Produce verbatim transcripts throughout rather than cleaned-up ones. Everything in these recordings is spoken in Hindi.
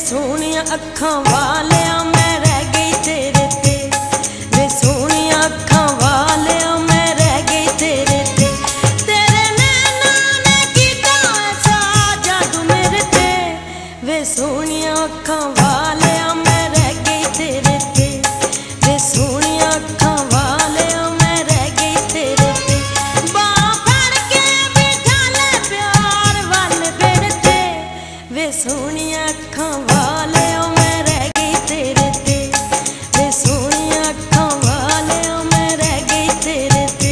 सोहणिया अखां वालिया मैं रह गई तेरे ते, वे सोहणिया अखां वालिया मैं रह गई तेरे ते। तेरे नैना ने कीता ऐसा जादू मेरे ते, वे सोहणिया अखां वालिया मैं रह गई तेरे ते, वे सोहणिया अखां वालिया मैं रह गई तेरे ते। बांह फड़ के बिठा ले प्यार वाल मेरे ते, वे सोहणिया अखां वालिया मैं रह गई तेरे ते, वे सोहणिया अखां वालिया मैं रह गई तेरे ते।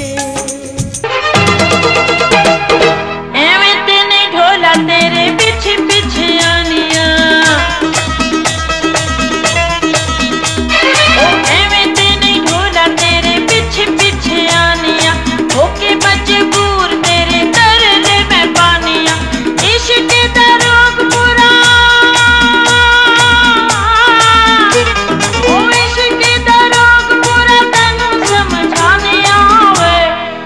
एवें ते नहीं ढोला तेरे पीछे पीछे आनिया, एवें ते नहीं ढोला तेरे पीछे पीछे आनिया, होके मजबूर तेरे दर ले मैं पानिया। इश्क दा रोग पूरा, ओ इश्क दा रोग पूरा तैनू समझाने आवे।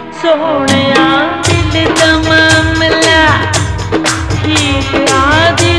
सोहणिया दिल दा मामला ठीक आ दिल